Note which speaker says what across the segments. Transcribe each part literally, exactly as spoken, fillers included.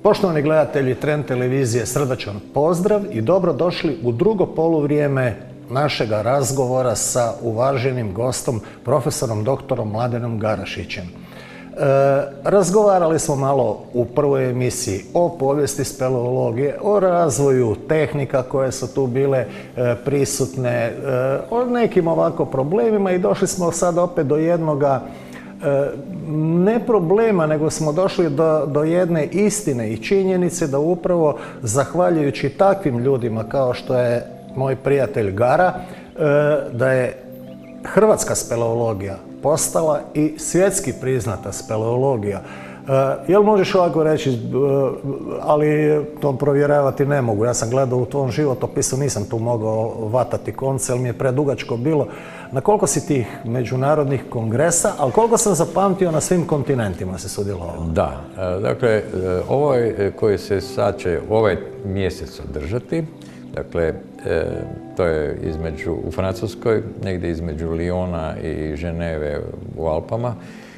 Speaker 1: Poštovani gledatelji Trend televizije, srdačan pozdrav i dobrodošli u drugo poluvrijeme našega razgovora sa uvaženim gostom, profesorom doktorom Mladenom Garašićem. E, razgovarali smo malo u prvoj emisiji o povijesti speleologije, o razvoju tehnika koje su tu bile e, prisutne, e, o nekim ovako problemima i došli smo sad opet do jednoga ne problema, nego smo došli do, do jedne istine i činjenice da upravo zahvaljujući takvim ljudima kao što je moj prijatelj Gara, da je hrvatska speleologija postala i svjetski priznata speleologija. Jel možeš ovako reći, ali to provjeravati ne mogu. Ja sam gledao u tvom životopisu, nisam tu mogao vatati konce, jer mi je predugačko bilo. Na koliko si tih međunarodnih kongresa, ali koliko sam zapamtio na svim kontinentima se sudjelovao?
Speaker 2: Da, dakle, ovaj koji se sad će ovaj mjesec održati, dakle, to je između, u Francuskoj, negdje između Lyona i Ženeve u Alpama.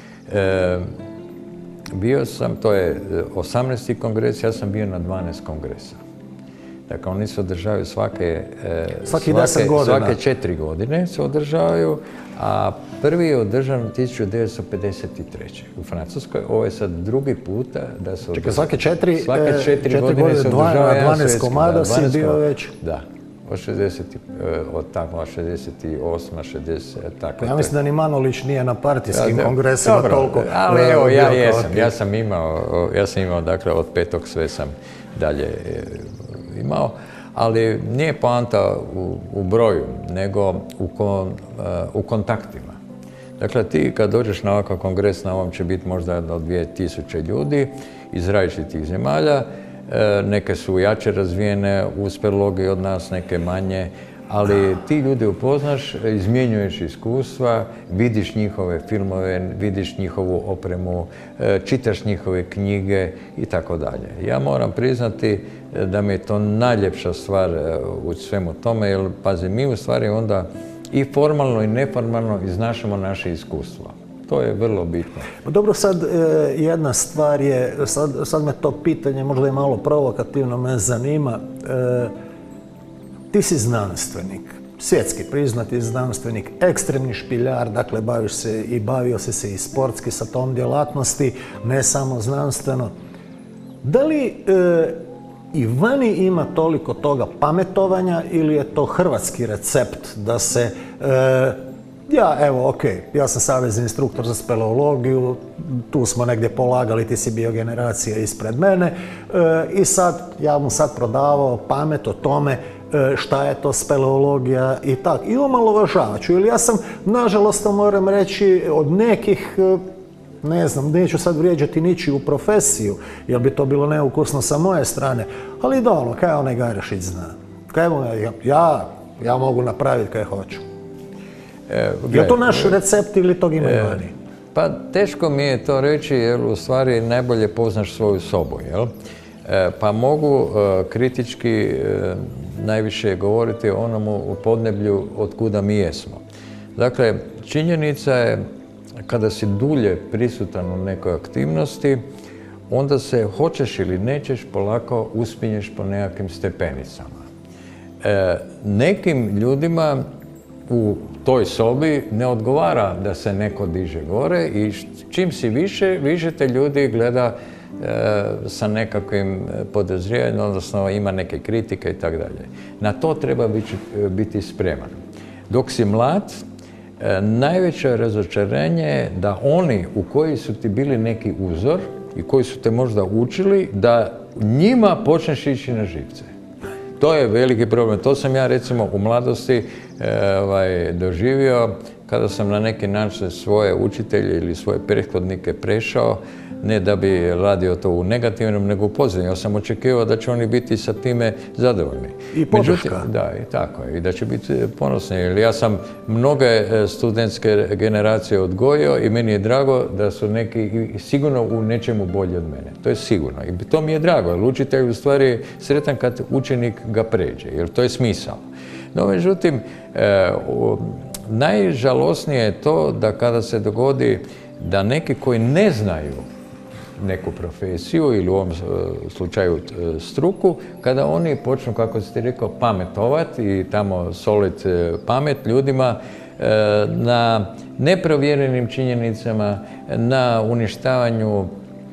Speaker 2: Bio sam, to je osamnaesti kongres, ja sam bio na dvanaest kongresa. Dakle, oni se održavaju svake,
Speaker 1: svake,
Speaker 2: svake četiri godine se održavaju, a prvi je održan tisuću devetsto pedeset treće u Francuskoj. Ovo je sad drugi puta da se održava.
Speaker 1: Čekaj, svake četiri,
Speaker 2: svake četiri, četiri
Speaker 1: godine,
Speaker 2: godine se održava jedan
Speaker 1: dvanaest komada si bio već?
Speaker 2: Da. Od šezdeset, od tako, šezdeset osam, šezdeset, tako.
Speaker 1: Ja mislim da ni Manolić nije na partijskim ja, kongresima dobro, toliko.
Speaker 2: Ali evo, ja jesam, ja sam imao, ja sam imao, dakle, od petog sve sam dalje imao, ali nije poanta u, u broju, nego u, kon, uh, u kontaktima. Dakle, ti kad dođeš na ovakav kongres, na ovom će biti možda do dvije tisuće ljudi iz različitih zemalja. Neke su jače razvijene u speleologiji od nas, neke manje, ali ti ljudi upoznaš, izmjenjuješ iskustva, vidiš njihove filmove, vidiš njihovu opremu, čitaš njihove knjige i tako dalje. Ja moram priznati da mi je to najljepša stvar u svemu tome, jer, pazi, mi u stvari onda i formalno i neformalno iznašamo naše iskustva. To je vrlo bitno.
Speaker 1: Dobro, sad jedna stvar je, sad, sad me to pitanje možda i malo provokativno me zanima. E, ti si znanstvenik, svjetski priznati znanstvenik, ekstremni špiljar, dakle baviš se i bavio si se i sportski sa tom djelatnosti, ne samo znanstveno. Da li e, i vani ima toliko toga pametovanja ili je to hrvatski recept da se e, ja, evo, ok, ja sam savezni instruktor za speleologiju, tu smo negdje polagali, ti si bio generacija ispred mene e, i sad, ja mu sad prodavao pamet o tome e, šta je to speleologija i tako. I omalovažavat ću, ili ja sam, nažalost, moram reći, od nekih, e, ne znam, neću sad vrijeđati ničiju profesiju, jer bi to bilo neukusno sa moje strane, ali da ono, kaj onaj Garašić zna? Kaj ja, ja, ja mogu napraviti kaj hoću. E, je to naš recept ili tog ima i vani?
Speaker 2: Pa teško mi je to reći, jer u stvari najbolje poznaš svoju sobu, jel? E, pa mogu e, kritički e, najviše govoriti o onomu u podneblju od kuda mi jesmo. Dakle, činjenica je kada si dulje prisutan u nekoj aktivnosti, onda se hoćeš ili nećeš polako uspinješ po nekakvim stepenicama. E, nekim ljudima u toj sobi ne odgovara da se neko diže gore i čim si više, više te ljudi gleda e, sa nekakvim podozrijanjem, odnosno ima neke kritike i tako dalje. Na to treba biti, biti spreman. Dok si mlad, e, najveće razočarenje je da oni u koji su ti bili neki uzor i koji su te možda učili, da njima počneš ići na živce. To je veliki problem. To sam ja recimo u mladosti e, ovaj, doživio kada sam na neki način svoje učitelje ili svoje prethodnike prešao, ne da bi radio to u negativnom, nego u pozitivnom. Ja sam očekivao da će oni biti sa time zadovoljni.
Speaker 1: I podrška.
Speaker 2: Da, i tako je. I da će biti ponosni. Jer ja sam mnoge studentske generacije odgojio i meni je drago da su neki sigurno u nečemu bolji od mene. To je sigurno. I to mi je drago, jer učitelj u stvari je sretan kad učenik ga pređe, jer to je smisao. No, međutim, e, o, najžalosnije je to da kada se dogodi da neki koji ne znaju neku profesiju ili u ovom slučaju struku, kada oni počnu, kako si ti rekao, pametovati i tamo soliti pamet ljudima na neprovjerenim činjenicama, na uništavanju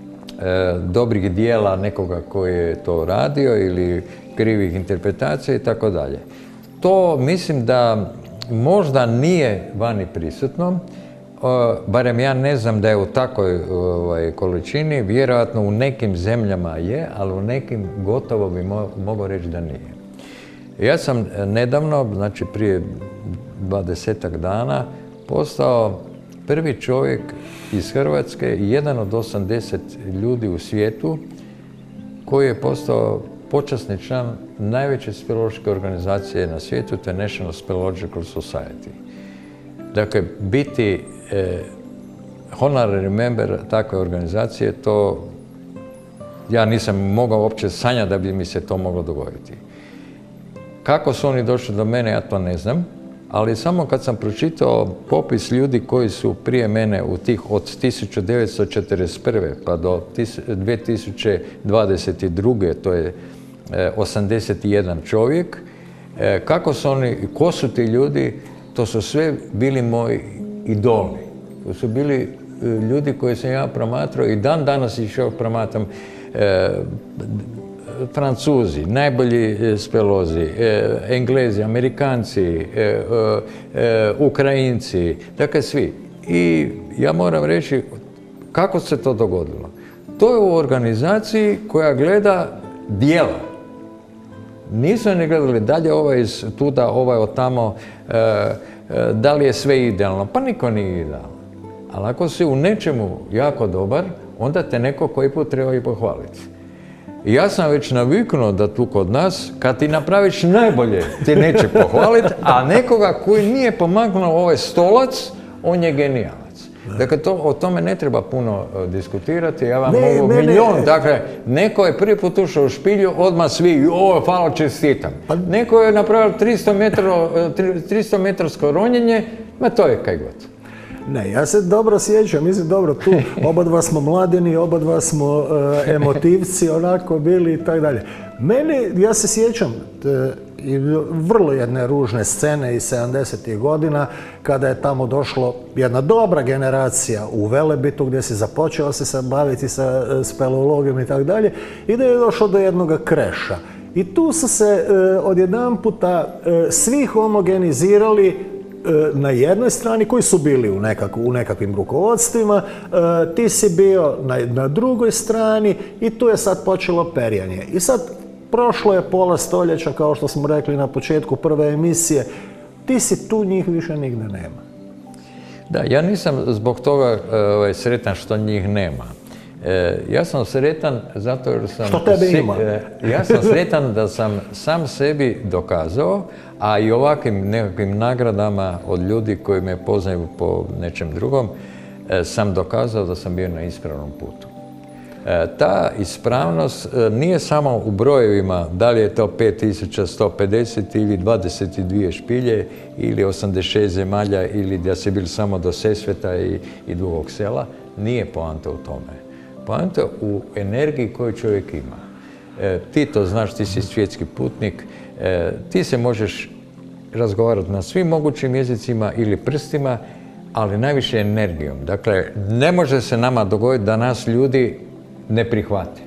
Speaker 2: dobrih dijela nekoga koji je to radio ili krivih interpretacija i tako dalje. To mislim da možda nije vani prisutno, barem ja ne znam da je u takvoj ovaj, količini, vjerojatno u nekim zemljama je, ali u nekim gotovo bi mo mogao reći da nije. Ja sam nedavno, znači prije dvadesetak dana, postao prvi čovjek iz Hrvatske i jedan od osamdeset ljudi u svijetu koji je postao počasni član najveće speleološke organizacije na svijetu, to je National Speleological Society. Dakle, biti eh, honorary member takve organizacije, to ja nisam mogao uopće sanjati da bi mi se to moglo dogoditi. Kako su oni došli do mene, ja to ne znam, ali samo kad sam pročitao popis ljudi koji su prije mene u tih od tisuću devetsto četrdeset prve pa do dvije tisuće dvadeset druge to je osamdeset jedan čovjek, kako su oni, ko su ti ljudi, to su sve bili moji idoli. To su bili ljudi koje sam ja promatrao i dan danas ih još promatram. E, Francuzi, najbolji spelozi, e, Englezi, Amerikanci, e, e, Ukrajinci, dakle svi. I ja moram reći kako se to dogodilo. To je u organizaciji koja gleda djela. Nisu oni gledali da li je ovaj iz tuda, ovaj od tamo, e, e, da li je sve idealno. Pa niko nije idealno. Ali ako si u nečemu jako dobar, onda te neko koji put treba i pohvaliti. I ja sam već naviknuo da tu kod nas, kad ti napraviš najbolje, ti neće pohvaliti, a nekoga koji nije pomaknuo ovaj stolac, on je genijalac. Dakle, to, o tome ne treba puno uh, diskutirati, ja vam ne, mogu ne, milion. Ne. Dakle, neko je prvi put ušao u špilju, odmah svi, o, hvala, čestitam. Pa... Neko je napravio tristo metarsko ronjenje, ma to je kaj god.
Speaker 1: Ne, ja se dobro sjećam, mislim dobro, tu oba dva smo mladeni, oba dva smo uh, emotivci, onako bili i tako dalje. Meni, ja se sjećam te, i vrlo jedne ružne scene iz sedamdesetih godina, kada je tamo došlo jedna dobra generacija u Velebitu, gdje se započela se sa, baviti sa uh, speleologijom i tako dalje, i da je došlo do jednoga kreša. I tu su se uh, odjedanputa uh, svi homogenizirali na jednoj strani, koji su bili u, nekako, u nekakvim rukovodstvima, e, ti si bio na, na drugoj strani i tu je sad počelo perjanje. I sad prošlo je pola stoljeća, kao što smo rekli na početku prve emisije, ti si tu, njih više nigde nema.
Speaker 2: Da, ja nisam zbog toga ovaj, sretan što njih nema. E, ja sam sretan zato jer sam...
Speaker 1: Što tebe ima?
Speaker 2: E, ja sam sretan da sam sam sebi dokazao, a i ovakvim nekakvim nagradama od ljudi koji me poznaju po nečem drugom, e, sam dokazao da sam bio na ispravnom putu. E, ta ispravnost e, nije samo u brojevima, da li je to pet tisuća sto pedeset ili dvadeset dvije špilje ili osamdeset šest zemalja ili da se bili samo do Sesveta i, i Dugog Sela, nije poanta u tome. Poanta u energiji koju čovjek ima. E, ti to znaš, ti si svjetski putnik, e, ti se možeš razgovarati na svim mogućim jezicima ili prstima, ali najviše energijom. Dakle, ne može se nama dogoditi da nas ljudi ne prihvate.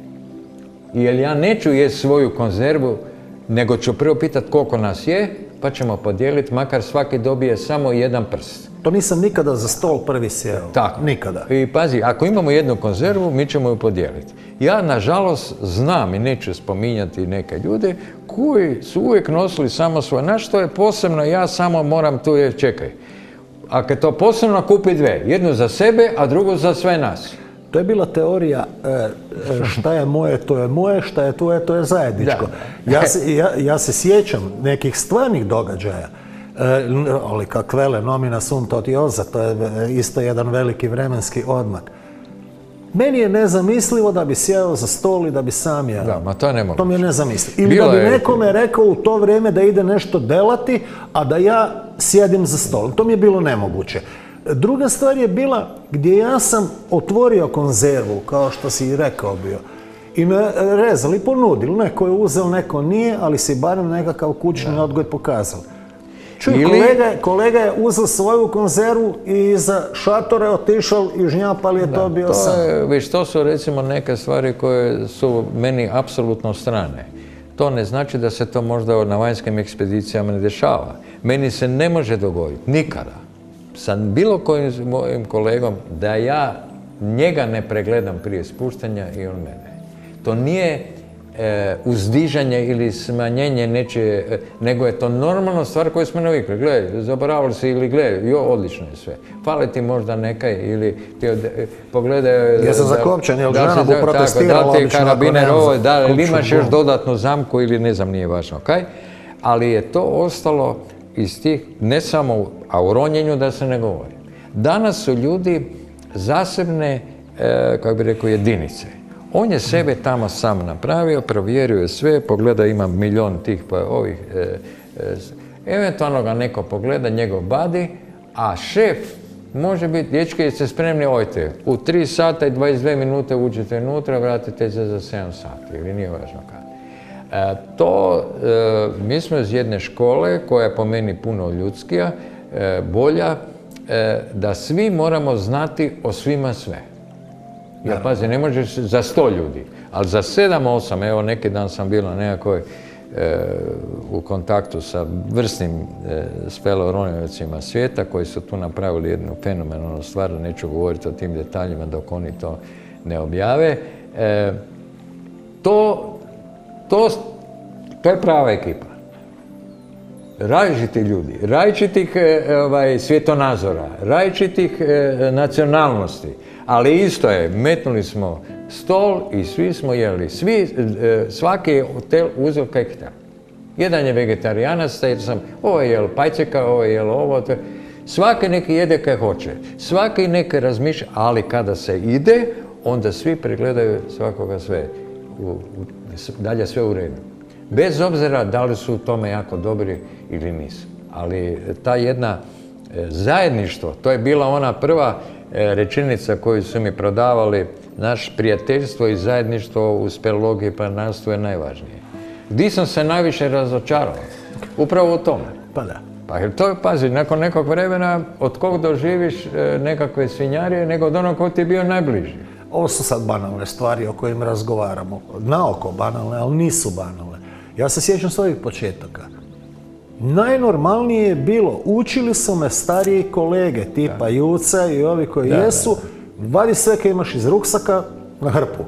Speaker 2: Jer ja neću jesti svoju konzervu, nego ću prvo pitati koliko nas je, pa ćemo podijeliti, makar svaki dobije samo jedan prst.
Speaker 1: To nisam nikada za stol prvi sjeo.
Speaker 2: Tako.
Speaker 1: Nikada.
Speaker 2: I pazi, ako imamo jednu konzervu, mi ćemo ju podijeliti. Ja, nažalost, znam i neću spominjati neke ljude koji su uvijek nosili samo svoje. Znaš što je posebno, ja samo moram tu reći, čekaj. Ako je to posebno, kupi dve. Jednu za sebe, a drugu za sve nas.
Speaker 1: To je bila teorija e, šta je moje, to je moje, šta je tvoje, to je zajedničko. Ja se, ja, ja se sjećam nekih stvarnih događaja. E, ali kak vele, nomina sunt odiosa, to je isto jedan veliki vremenski odmak. Meni je nezamislivo da bi sjeo za stol i da bi sam jeo.
Speaker 2: Da, ma to je nemoguće.
Speaker 1: To mi je nezamislivo. Ili da bi nekome rekao u to vrijeme da ide nešto delati, a da ja sjedim za stolom. To mi je bilo nemoguće. Druga stvar je bila gdje ja sam otvorio konzervu, kao što si i rekao bio, i rezali, ponudili. Neko je uzeo, neko nije, ali si barem nekakav kućni odgoj pokazal. Čuj, Ili... kolega, kolega je uzeo svoju konzervu i iza šatora je otišao i žnjapali je da, to bio
Speaker 2: to
Speaker 1: sam.
Speaker 2: Je, viš, to su recimo neke stvari koje su meni apsolutno strane. To ne znači da se to možda na vanjskim ekspedicijama ne dešava. Meni se ne može dogoditi nikada sa bilo kojim mojim kolegom da ja njega ne pregledam prije spuštanja i on mene. To nije e, uzdižanje ili smanjenje nečije, e, nego je to normalna stvar koju smo navikli. Gle, zaboravili si ili gle, jo, odlično je sve. Fali ti možda nekaj ili ti od, e, pogledaj...
Speaker 1: Ja sam zakopčan, jel žena bu protestirala
Speaker 2: obično. Da ti karabiner ovo, da li imaš još dodatnu zamku ili ne znam, nije važno, okej? Ali je to ostalo iz tih, ne samo, a u ronjenju da se ne govori. Danas su ljudi zasebne, e, kako bi rekao, jedinice. On je sebe tamo sam napravio, provjerio je sve, pogleda, ima milion tih pa ovih, e, e, eventualno ga neko pogleda, njegov badi, a šef može biti, dječki ste spremni, ojte, u tri sata i dvadeset dvije minute uđete unutra, vratite se za sedam sati, ili nije važno kad. E, to, e, mi smo iz jedne škole, koja je po meni puno ljudskija, e, bolja, e, da svi moramo znati o svima sve. Ja, pazi, ne možeš za sto ljudi, ali za sedam, osam, evo neki dan sam bio na nekakvoj e, u kontaktu sa vrsnim e, speleoronjevcima svijeta koji su tu napravili jednu fenomenalnu stvar, neću govoriti o tim detaljima dok oni to ne objave. E, to, to, to je prava ekipa. Različiti ljudi, različitih e, ovaj, svjetonazora, različitih e, nacionalnosti. Ali isto je, metnuli smo stol i svi smo jeli. Svi, svaki je hotel uzeo kaj htio. Jedan je vegetarijanac, jer sam, ovo je jel pajčeka, ovo je jel ovo. To. Svaki neki jede kaj hoće. Svaki neki razmišlja, ali kada se ide, onda svi pregledaju svakoga sve. U, u, dalje sve u redu. Bez obzira da li su u tome jako dobri ili nisu. Ali ta jedna zajedništvo, to je bila ona prva rečenica koju su mi prodavali, naš prijateljstvo i zajedništvo u speleologiji i planinarstvu je najvažnije. Gdje sam se najviše razočarao? Upravo u tome.
Speaker 1: Pa da.
Speaker 2: Pa jer to je, pazi, nakon nekog vremena od kog doživiš nekakve svinjarije, nego od onog ko ti je bio najbliži.
Speaker 1: Ovo su sad banalne stvari o kojim razgovaramo. Naoko banalne, ali nisu banalne. Ja se sjećam svojih početaka. Najnormalnije je bilo, učili su me stariji kolege, tipa Juca i ovi koji da, jesu, vadi sve kaj imaš iz ruksaka na hrpu.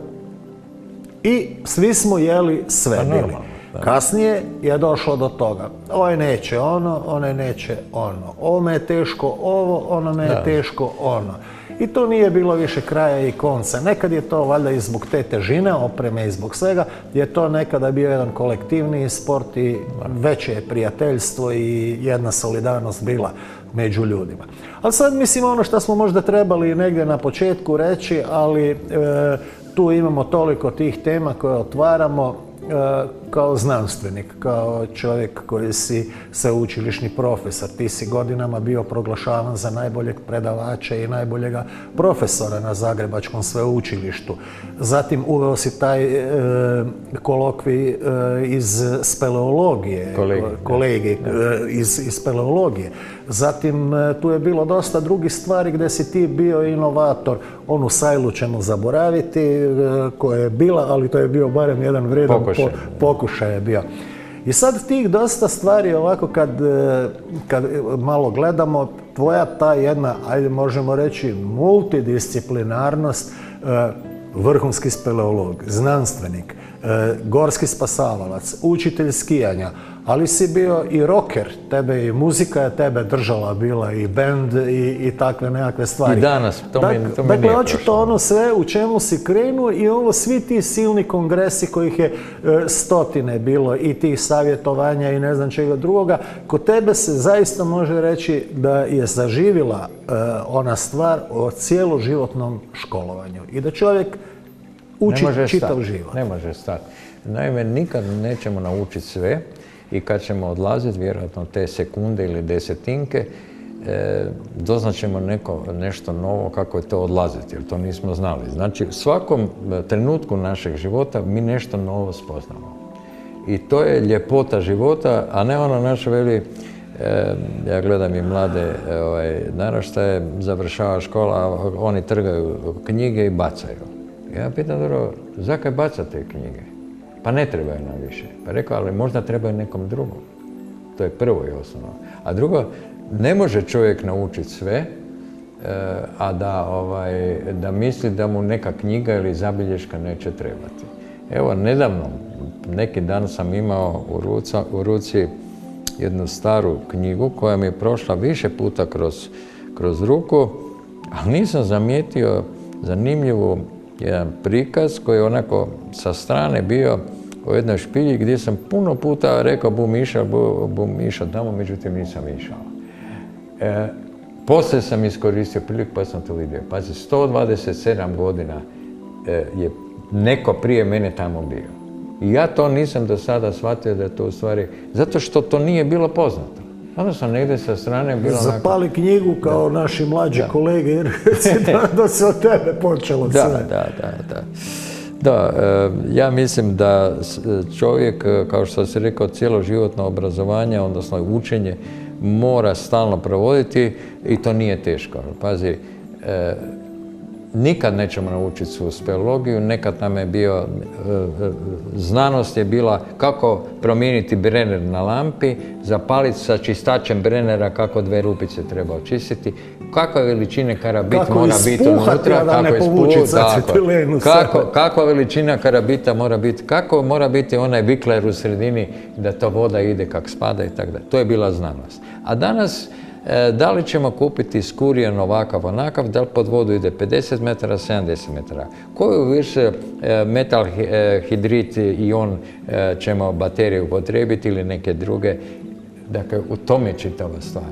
Speaker 1: I svi smo jeli sve pa, bili. Normalno, kasnije je došlo do toga. Ovaj neće ono, onaj neće ono. Ovo je teško ovo, ono me je teško ono. I to nije bilo više kraja i konca. Nekad je to valjda i zbog te težine, opreme i zbog svega, je to nekada bio jedan kolektivni sport i veće je prijateljstvo i jedna solidarnost bila među ljudima. Ali sad mislim ono što smo možda trebali negdje na početku reći, ali e, tu imamo toliko tih tema koje otvaramo. Kao znanstvenik, kao čovjek koji si sveučilišni profesor, ti si godinama bio proglašavan za najboljeg predavača i najboljega profesora na Zagrebačkom sveučilištu. Zatim uveo si taj e, kolokvij e, iz speleologije, kolegi, kolegi, e, iz, iz speleologije. Zatim e, tu je bilo dosta drugih stvari gdje si ti bio inovator. Onu sajlu ćemo zaboraviti, e, koja je bila, ali to je bio barem jedan vrijedan pokušaj, po, pokušaj je bio. I sad tih dosta stvari ovako kad, kad malo gledamo, tvoja ta jedna, ajde možemo reći, multidisciplinarnost, vrhunski speleolog, znanstvenik, gorski spasavalac, učitelj skijanja, ali si bio i rocker, tebe i muzika je tebe držala bila i bend i, i takve nekakve stvari.
Speaker 2: I danas, to mi, to mi
Speaker 1: dakle,
Speaker 2: nije
Speaker 1: očito
Speaker 2: prošlo.
Speaker 1: Ono sve u čemu si krenuo i ovo svi ti silni kongresi kojih je e, stotine bilo i tih savjetovanja i ne znam čega drugoga, kod tebe se zaista može reći da je zaživila e, ona stvar o cijeloživotnom školovanju i da čovjek uči čitav život.
Speaker 2: Ne može stati. Naime, nikad nećemo naučiti sve i kad ćemo odlaziti, vjerojatno te sekunde ili desetinke, e, doznaćemo neko, nešto novo kako je to odlaziti, jer to nismo znali. Znači, u svakom trenutku našeg života mi nešto novo spoznamo. I to je ljepota života, a ne ono naše veli, e, ja gledam i mlade e, ovaj, naraštaje, završava škola, oni trgaju knjige i bacaju. Ja pitam, dobro, zakaj bacate knjige? Pa ne trebaju nam više. Pa rekao, ali možda trebaju nekom drugom. To je prvo i osnovno. A drugo, ne može čovjek naučiti sve, e, a da, ovaj, da misli da mu neka knjiga ili zabilješka neće trebati. Evo, nedavno, neki dan sam imao u, ruca, u ruci jednu staru knjigu koja mi je prošla više puta kroz, kroz ruku, ali nisam zamijetio zanimljivu jedan prikaz koji je onako sa strane bio u jednoj špilji gdje sam puno puta rekao bum išao, bum išao tamo, međutim nisam išao. E, poslije sam iskoristio priliku pa sam to vidio. Pazi, sto dvadeset sedam godina e, je neko prije mene tamo bio. I ja to nisam do sada shvatio da je to u stvari, zato što to nije bilo poznato. Onda sam negdje sa strane bilo...
Speaker 1: Zapali onako... knjigu kao da. Naši mlađi da. Kolege jer da, da se od tebe počelo
Speaker 2: da,
Speaker 1: sve.
Speaker 2: Da, da, da. Da, ja mislim da čovjek, kao što si rekao, cjeloživotno obrazovanje, odnosno učenje, mora stalno provoditi i to nije teško. Pazi, nikad nećemo naučiti svu speleologiju, nekad nam je bio, znanost je bila kako promijeniti Brenner na lampi, zapaliti sa čistačem Brennera kako dve rupice treba očistiti, kakva veličina karabit
Speaker 1: kako
Speaker 2: mora biti unutra, kako ispuhati, kako, kakva veličina karabita mora biti, kako mora biti onaj vikler u sredini da ta voda ide kak spada i tako da. To je bila znanost. A danas da li ćemo kupiti skurijan ovakav onakav, da li pod vodu ide pedeset metara, sedamdeset metara. Koju više metal hidrit ion ćemo baterije upotrijebiti ili neke druge. Dakle, u tome je čitava stvar.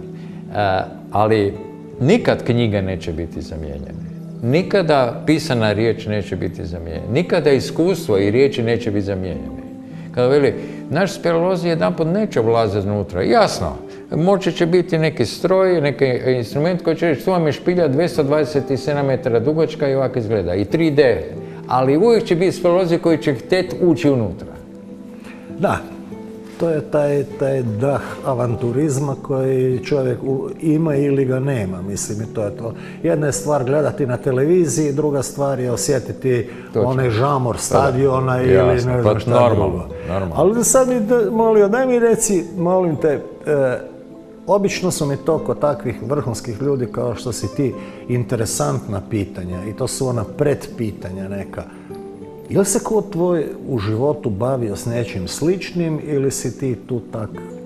Speaker 2: Ali nikad knjige neće biti zamijenjene. Nikada pisana riječ neće biti zamijenjena. Nikada iskustvo i riječi neće biti zamijenjene. Kada veli, naš speleolozi jedanput neće ulaziti unutra. Jasno, moći će biti neki stroj, neki instrument koji će reći, tu vam je špilja dvjesto dvadeset sedam metara dugačka i ovako izgleda. I tri D. Ali uvijek će biti speleolozi koji će htjeti ući unutra.
Speaker 1: Da. To je taj, taj dah avanturizma koji čovjek ima ili ga nema, mislim, i to je to. Jedna je stvar gledati na televiziji, druga stvar je osjetiti Točno. Onaj žamor stadiona da, ili jasno, ne znam šta
Speaker 2: normalno,
Speaker 1: drugo.
Speaker 2: Normalno.
Speaker 1: Ali sad mi, molio, daj mi reci, molim te, e, obično su mi to kod takvih vrhunskih ljudi kao što si ti interesantna pitanja i to su ona predpitanja neka. Je li se ko tvoj u životu bavio s nečim sličnim ili si ti tu tak?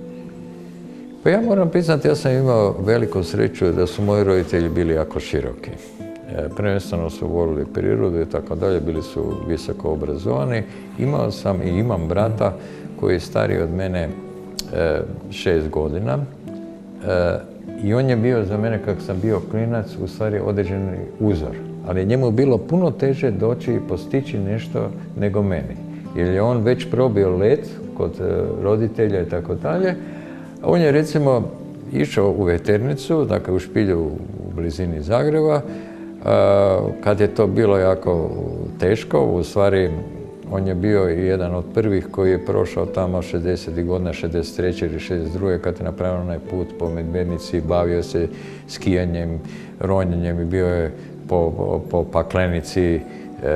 Speaker 2: Pa ja moram priznati, ja sam imao veliku sreću da su moji roditelji bili jako široki. E, prvenstveno su volili prirodu i tako dalje, bili su visoko obrazovani. Imao sam i imam brata koji je stariji od mene e, šest godina. E, I on je bio za mene, kako sam bio klinac, u stvari određeni uzor. Ali njemu je bilo puno teže doći i postići nešto nego meni. Jer je on već probio let kod roditelja i tako dalje. On je recimo išao u Veternicu, dakle u Špilju u blizini Zagreba. Kad je to bilo jako teško, u stvari on je bio i jedan od prvih koji je prošao tamo šezdesetih godina, šezdeset treće ili šezdeset druge kad je napravio onaj put po Medvednici, bavio se skijanjem, ronjenjem i bio je po, po, po Paklenici. E,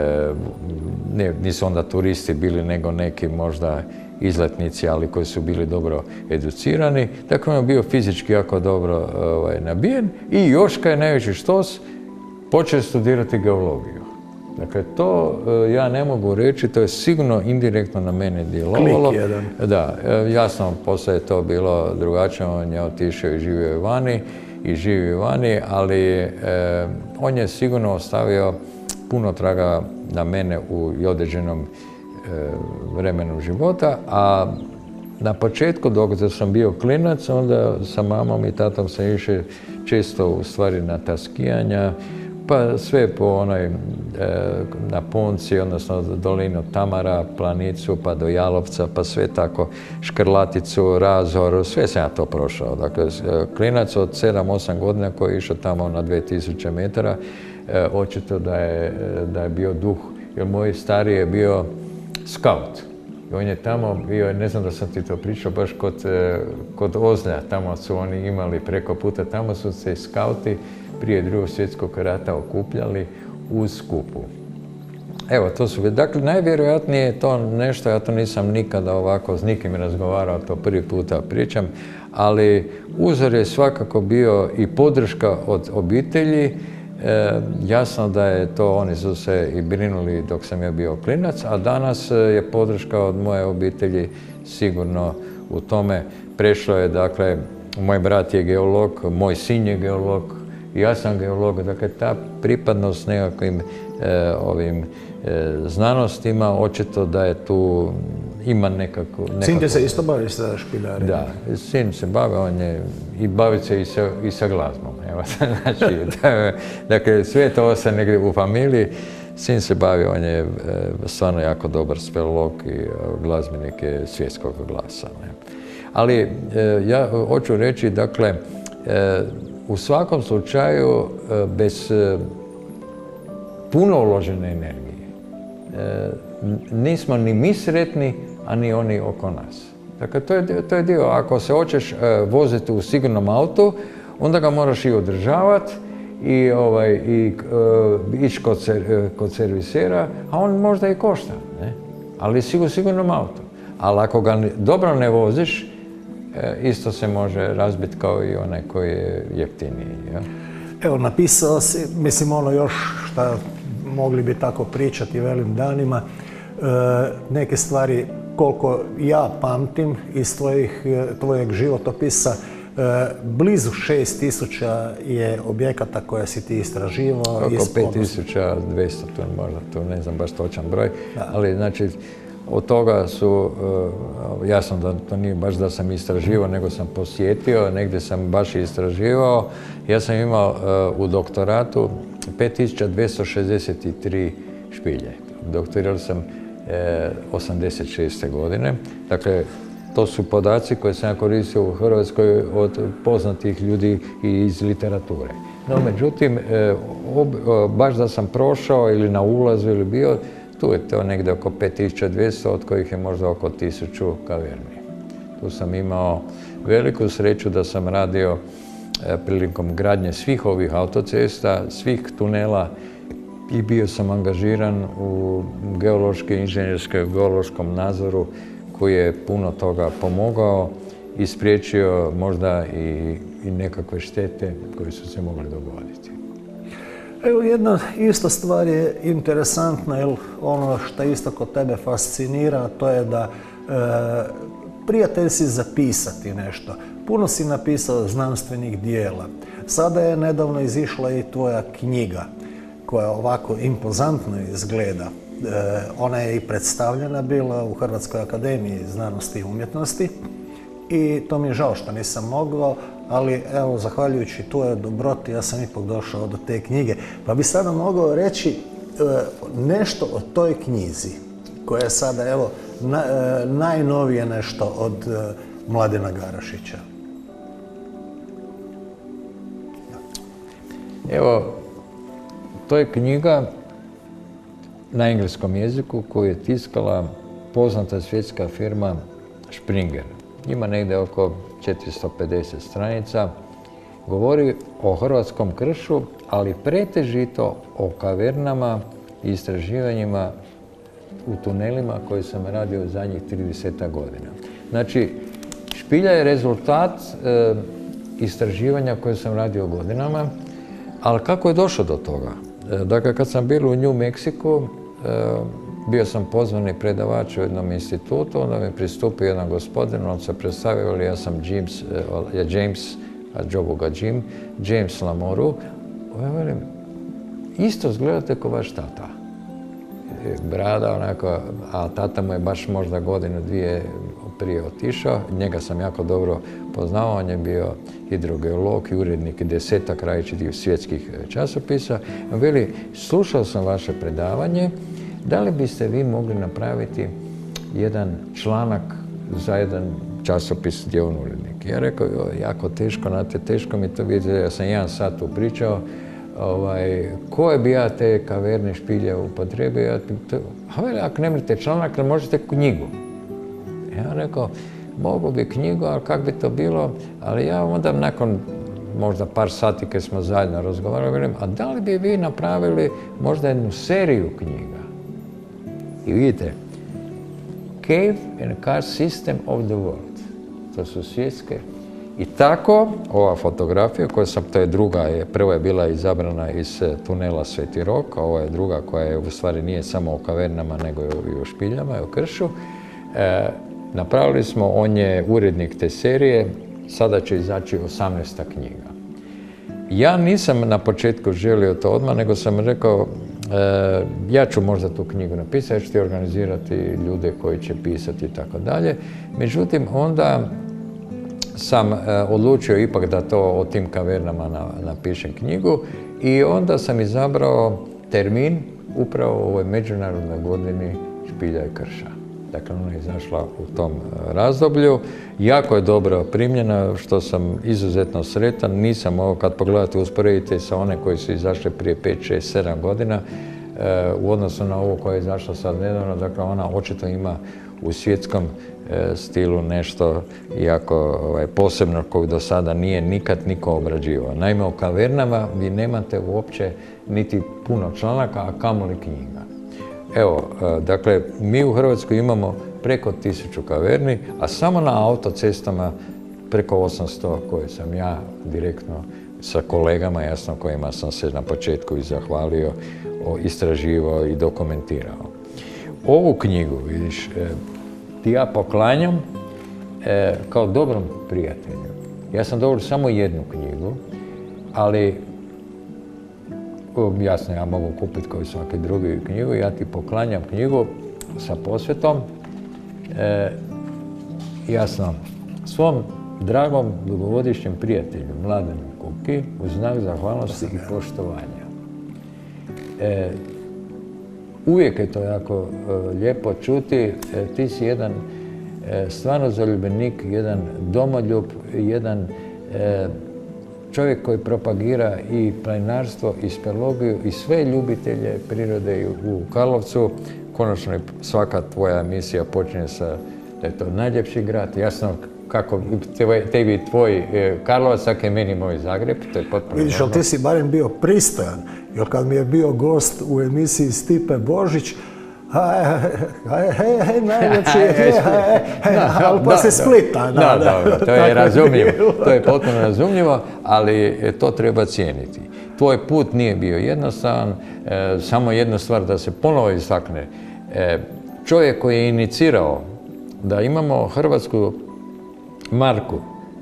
Speaker 2: ne, nisu onda turisti bili, nego neki možda izletnici, ali koji su bili dobro educirani. Dakle, on je bio fizički jako dobro ovaj, nabijen i još kad je najveći štos, počeo studirati geologiju. Dakle, to e, ja ne mogu reći, to je sigurno indirektno na mene djelovalo.
Speaker 1: Klik jedan.
Speaker 2: Da, e, jasno, poslije je to bilo drugačije, on je otišao i živio vani, i živio vani, ali e, on je sigurno ostavio puno traga na mene u određenom e, vremenu života, a na početku, dok sam bio klinac, onda sa mamom i tatom sam išao često u stvari na ta skijanja, pa sve po onoj e, na Punci, odnosno dolinu Tamara, Planicu, pa do Jalovca, pa sve tako, Škrlaticu, Razor, sve sam ja to prošao. Dakle, klinac od sedam osam godina koji je išao tamo na dvije tisuće metara, e, očito da je, da je bio duh, jer moj stariji je bio skaut. I on je tamo bio, ne znam da sam ti to pričao, baš kod, kod Ozlja, tamo su oni imali preko puta, tamo su se skauti prije drugog svjetskog rata okupljali uz skupu. Evo, to su, dakle, najvjerojatnije je to nešto, ja to nisam nikada ovako s nikim razgovarao, to prvi puta pričam, ali uzor je svakako bio i podrška od obitelji. E, jasno da je to, oni su se i brinuli dok sam ja bio klinac, a danas je podrška od moje obitelji sigurno u tome. Prešlo je, dakle, moj brat je geolog, moj sin je geolog, ja sam geolog, dakle, ta pripadnost nekakvim e, ovim e, znanostima, očito da je tu, ima nekako... nekako...
Speaker 1: Sin te se isto bavi sa špiljarenjem?
Speaker 2: Da, sin se bavi, on je i bavi se i sa, i sa glazbom. Evo, znači, da, dakle, sve to ostaje negdje u familiji. Sin se bavi, on je e, stvarno jako dobar spelolog i e, glazbenik je svjetskog glasa. Ne. Ali e, ja hoću reći, dakle, e, u svakom slučaju, e, bez e, puno uložene energije, e, nismo ni mi sretni, a ni oni oko nas. Dakle, to je, to je dio. Ako se hoćeš e, voziti u sigurnom autu, onda ga moraš i održavati i, ovaj, i e, ići kod, ser, kod servisera, a on možda i košta, ne? Ali si u sigurnom autu. Ali ako ga dobro ne voziš, e, isto se može razbiti kao i onaj koji je jeftiniji. Ja?
Speaker 1: Evo, napisao si, mislim, ono još šta mogli bi tako pričati velim danima, e, neke stvari koliko ja pamtim iz tvojih, tvojeg životopisa, e, blizu šest tisuća je objekata koje si ti istraživao.
Speaker 2: Oko pet tisuća dvjesto, to možda, to ne znam baš točan broj, da. Ali znači od toga su, e, jasno da to nije baš da sam istraživao, nego sam posjetio, negdje sam baš istraživao. Ja sam imao e, u doktoratu pet tisuća dvjesto šezdeset tri špilje. Doktorirao sam osamdeset šeste godine. Dakle, to su podaci koje sam ja koristio u Hrvatskoj od poznatih ljudi i iz literature. No, međutim, baš da sam prošao ili na ulazu ili bio, tu je to negdje oko pet tisuća dvjesto, od kojih je možda oko tisuću kaverni. Tu sam imao veliku sreću da sam radio prilikom gradnje svih ovih autocesta, svih tunela, i bio sam angažiran u geološkom inženjerskom geološkom nadzoru koji je puno toga pomogao i spriječio možda i, i nekakve štete koje su se mogle dogoditi.
Speaker 1: Evo, jedna ista stvar je interesantna, jer ono što isto kod tebe fascinira, to je da e, prijatelj si zapisati nešto. Puno si napisao znanstvenih dijela. Sada je nedavno izišla i tvoja knjiga, koja ovako impozantno izgleda. E, ona je i predstavljena bila u Hrvatskoj akademiji znanosti i umjetnosti i to mi je žao što nisam mogao, ali evo, zahvaljujući tvojoj dobroti, ja sam ipak došao do te knjige. Pa bi sada mogao reći e, nešto o toj knjizi, koja je sada, evo, na, e, najnovije nešto od e, Mladena Garašića.
Speaker 2: Evo, to je knjiga na engleskom jeziku koju je tiskala poznata svjetska firma Springer. Ima negdje oko četiristo pedeset stranica. Govori o hrvatskom kršu, ali pretežito o kavernama i istraživanjima u tunelima koje sam radio zadnjih trideset godina. Znači, špilja je rezultat e, istraživanja koje sam radio godinama, ali kako je došlo do toga? Dakle, kad sam bio u New Mexiku, bio sam pozvani predavač u jednom institutu, onda mi pristupio jedan gospodin, on se predstavio, ali ja sam James, ja James, a Jobu ga Jim, James Lamoru. Ja velim, isto izgledate kao vaš tata. Brada onako, a tata mu je baš možda godinu, dvije prije otišao, njega sam jako dobro poznao, on je bio hidrogeolog i urednik desetak različitih svjetskih časopisa. Veli, slušao sam vaše predavanje, da li biste vi mogli napraviti jedan članak za jedan časopis gdje je on urednik? Ja rekao, jako teško, znate, teško mi to vidjeti, ja sam jedan sat tu pričao, ovaj, koje bi ja te kaverne špilje upotrebio, ja, a veli, ako ne možete članak, ne možete knjigu. Ja rekao, mogu bi knjigu, ali kak bi to bilo, ali ja onda nakon možda par sati kad smo zajedno razgovarali, velim, a da li bi vi napravili možda jednu seriju knjiga? I vidite, Cave and Car System of the World. To su svjetske. I tako, ova fotografija, koja sam, to je druga, je, prva je bila izabrana iz tunela Sveti Rok, a ova je druga koja je u stvari nije samo o kavernama, nego i o špiljama i o kršu. E, napravili smo, on je urednik te serije, sada će izaći osamnaesta knjiga. Ja nisam na početku želio to odmah, nego sam rekao, e, ja ću možda tu knjigu napisati, ja ću ti organizirati ljude koji će pisati i tako dalje. Međutim, onda sam e, odlučio ipak da to o tim kavernama na, napišem knjigu i onda sam izabrao termin upravo u ovoj međunarodnoj godini špilja i krša. Dakle, ona je izašla u tom razdoblju. Jako je dobro primljena, što sam izuzetno sretan. Nisam ovo, kad pogledate, usporedite sa one koji su izašle prije pet, šest, sedam godina, e, u odnosu na ovo koje je izašlo sad nedavno. Dakle, ona očito ima u svjetskom e, stilu nešto jako ovaj, posebno koju do sada nije nikad niko obrađivao. Naime, o kavernama vi nemate uopće niti puno članaka, a kamoli knjiga. Evo, dakle, mi u Hrvatskoj imamo preko tisuću kaverni, a samo na autocestama preko osamsto koje sam ja direktno sa kolegama, jasno, kojima sam se na početku i zahvalio, istraživao i dokumentirao. Ovu knjigu, vidiš, ti ja poklanjam kao dobrom prijatelju. Ja sam dobio samo jednu knjigu, ali jasno, ja mogu kupiti kao i svaki drugi knjigu, ja ti poklanjam knjigu sa posvetom, e, jasno, svom dragom dugogodišnjem prijatelju, Mladenu Kuki, u znak zahvalnosti i poštovanja. E, uvijek je to jako e, lijepo čuti, e, ti si jedan e, stvarno zaljubljenik, jedan domoljub, jedan e, čovjek koji propagira i planinarstvo, i speleologiju, i sve ljubitelje prirode u Karlovcu. Konačno svaka tvoja misija počinje sa da je to najljepši grad. Jasno, kako tebi tvoj Karlovac, tako je meni moj Zagreb, to je potpuno.
Speaker 1: Vidiš, ali ti si barem bio pristojan, jer kad mi je bio gost u emisiji Stipe Božić, hej, hej, najljepši je, hej, hej, ali poslije Splita.
Speaker 2: Da, da, to je razumljivo, to je potpuno razumljivo, ali to treba cijeniti. Tvoj put nije bio jednostavan, samo jedna stvar da se ponovo istakne. Čovjek koji je inicirao da imamo hrvatsku marku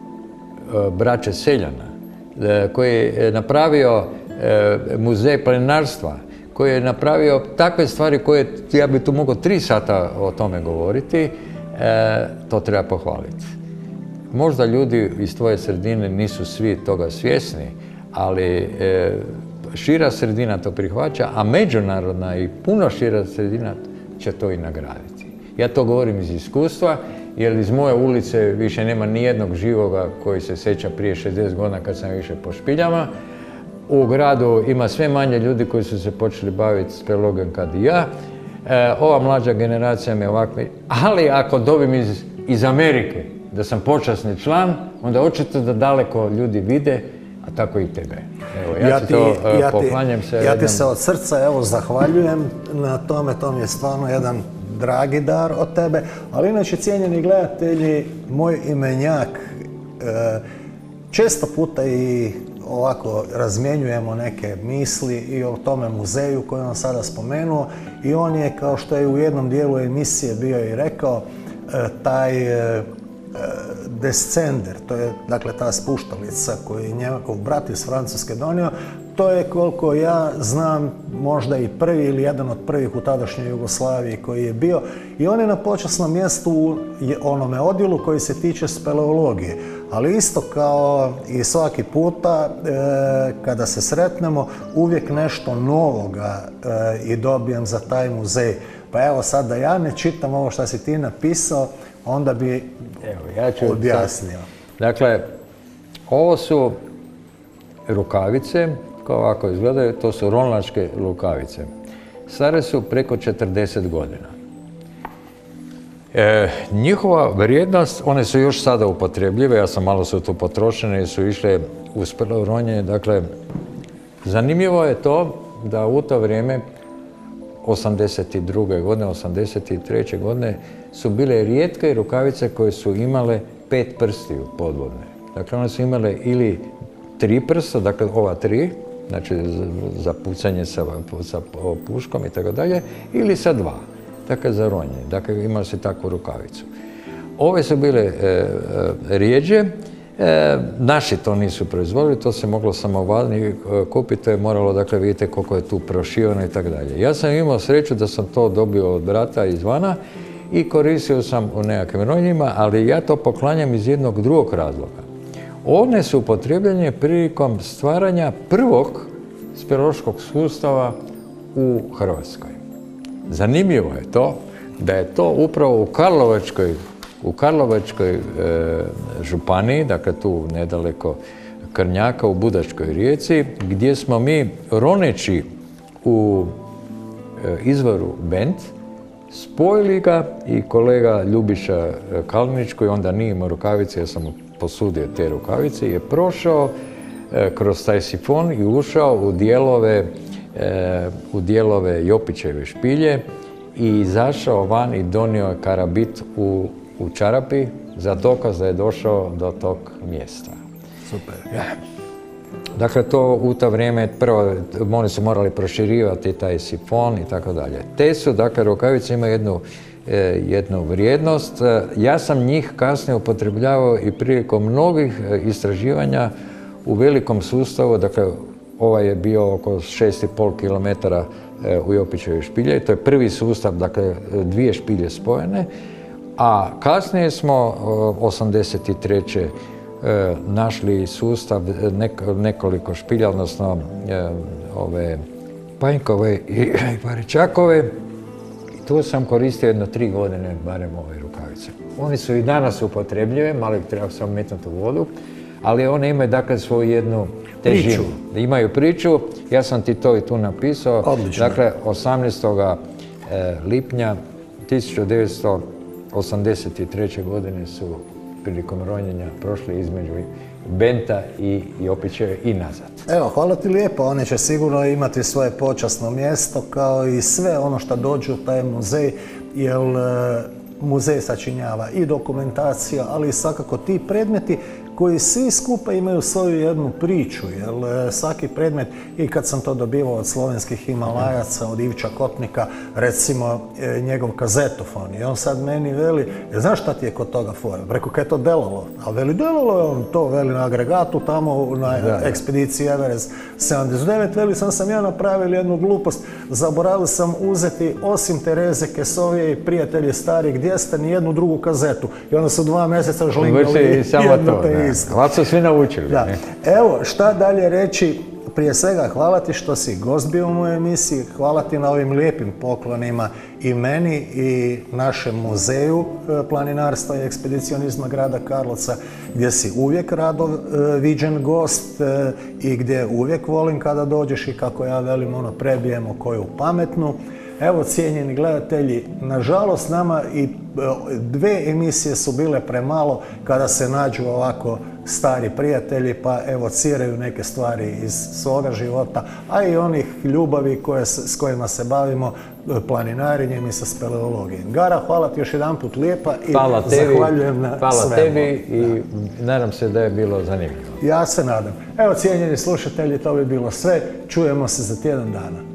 Speaker 2: braće Seljana, koji je napravio muzej planinarstva, koji je napravio takve stvari koje, ja bi tu mogao tri sata o tome govoriti, e, to treba pohvaliti. Možda ljudi iz tvoje sredine nisu svi toga svjesni, ali e, šira sredina to prihvaća, a međunarodna i puno šira sredina će to i nagraditi. Ja to govorim iz iskustva, jer iz moje ulice više nema nijednog živoga koji se sjeća prije šezdeset godina kad sam više po špiljama. U gradu ima sve manje ljudi koji su se počeli baviti speleologijom kad i ja. E, ova mlađa generacija mi je ovakva, ali ako dobim iz, iz Amerike da sam počasni član, onda očito da daleko ljudi vide, a tako i tebe. Evo, ja, ja ti to ja poklanjam se.
Speaker 1: Ja
Speaker 2: jednom...
Speaker 1: ti se od srca evo zahvaljujem na tome, to mi je stvarno jedan dragi dar od tebe, ali inače, cijenjeni gledatelji, moj imenjak, e, često puta i ovako razmjenjujemo neke misli i o tome muzeju koji on sada spomenuo, i on je, kao što je u jednom dijelu emisije bio i rekao, taj descender, to je dakle ta spuštalica koju je njegov brat iz Francuske donio, to je, koliko ja znam, možda i prvi ili jedan od prvih u tadašnjoj Jugoslaviji koji je bio. I on je na počasnom mjestu u onome odjelu koji se tiče speleologije. Ali isto kao i svaki puta e, kada se sretnemo, uvijek nešto novoga e, i dobijem za taj muzej. Pa evo sad da ja ne čitam ovo što si ti napisao, onda bi evo, ja ću objasnio. Sad,
Speaker 2: dakle, ovo su rukavice, kao ovako izgledaju, to su ronlačke rukavice. Stare su preko četrdeset godina. E, njihova vrijednost, one su još sada upotrebljive, ja sam malo su tu potrošene, su išle u speleoronjenje. Dakle, zanimljivo je to da u to vrijeme, osamdeset druge godine, osamdeset treće godine, su bile rijetke rukavice koje su imale pet prstiju podvodne. Dakle, one su imale ili tri prsta, dakle ova tri, znači za pucanje sa, sa puškom i tako dalje, ili sa dva, dakle za ronjenje. Dakle, imali se takvu rukavicu. Ove su bile e, e, rijeđe, e, naši to nisu proizvodili, to se moglo samo vani kupiti, to je moralo, dakle vidite koliko je tu prošivano i tako dalje. Ja sam imao sreću da sam to dobio od brata izvana i koristio sam u nekakvim ronjenjima, ali ja to poklanjam iz jednog drugog razloga. One su upotrebljene prilikom stvaranja prvog speleološkog sustava u Hrvatskoj. Zanimljivo je to da je to upravo u Karlovačkoj, u Karlovačkoj e, županiji, dakle tu nedaleko Krnjaka u Budačkoj rijeci, gdje smo mi roneći u e, izvoru Bent, spojili ga i kolega Ljubiša Kalinić, koji onda nije imao rukavice, ja sam mu posudio te rukavice, je prošao e, kroz taj sifon i ušao u dijelove, e, u dijelove Jopićeve špilje i izašao van i donio karabit u, u čarapi za dokaz da je došao do tog mjesta.
Speaker 1: Super.
Speaker 2: Ja. Dakle, to u to vrijeme, prvo, oni su morali proširivati taj sifon i tako dalje. Te su, dakle, rukavice imaju jednu jednu vrijednost. Ja sam njih kasnije upotrebljavao i prilikom mnogih istraživanja u velikom sustavu, dakle ovaj je bio oko šest i pol kilometara u Jopićevoj špilji, to je prvi sustav, dakle dvije špilje spojene, a kasnije smo osamdeset treće našli sustav nekoliko špilja, odnosno ove Panjkove i Paričakove. Tu sam koristio jedno tri godine barem ove rukavice. Oni su i danas upotrebljive, malo ih treba samo metnuti u vodu, ali one imaju dakle svoju jednu težinu. Priču. Imaju priču, ja sam ti to i tu napisao.
Speaker 1: Odlično.
Speaker 2: Dakle, osamnaestog lipnja tisuću devetsto osamdeset treće godine su prilikom ronjenja prošli između Benta i Jopićeve i nazad.
Speaker 1: Evo, hvala ti lijepo. One će sigurno imati svoje počasno mjesto kao i sve ono što dođe u taj muzej, jer muzej sačinjava i dokumentacija, ali i svakako ti predmeti koji svi skupa imaju svoju jednu priču, jer svaki predmet, i kad sam to dobivao od slovenskih Himalajaca, od Ivča Kotnika, recimo njegov kazetofon, i on sad meni veli, znaš šta ti je kod toga fora? Preko kaj je to delalo? A veli, delalo je on to, veli, na agregatu, tamo na ekspediciji Everest sedamdeset devet, veli, sam sam ja napravili jednu glupost, zaboravio sam uzeti, osim Tereze Kesovije i prijatelji stari, gdje ste, ni jednu drugu kazetu. I onda su dva mjeseca žlingali jedno te isto.
Speaker 2: Hvala su svi naučili.
Speaker 1: Da. Evo, šta dalje reći? Prije svega, hvala ti što si gost bio u mojoj emisiji, hvala ti na ovim lijepim poklonima i meni i našem muzeju planinarstva i ekspedicionizma grada Karlovca, gdje si uvijek rado viđen gost i gdje uvijek volim kada dođeš i, kako ja velim, ono, prebijemo koju pametnu. Evo, cijenjeni gledatelji, nažalost nama i dve emisije su bile premalo kada se nađu ovako stari prijatelji, pa evociraju neke stvari iz svoga života, a i onih ljubavi koje, s kojima se bavimo planinarenjem i sa speleologijom. Gara, hvala ti još jedan put lijepa i
Speaker 2: hvala tebi,
Speaker 1: zahvaljujem na
Speaker 2: hvala
Speaker 1: svemu.
Speaker 2: Tebi i da. Nadam se da je bilo zanimljivo.
Speaker 1: Ja se nadam. Evo, cijenjeni slušatelji, to bi bilo sve. Čujemo se za tjedan dana.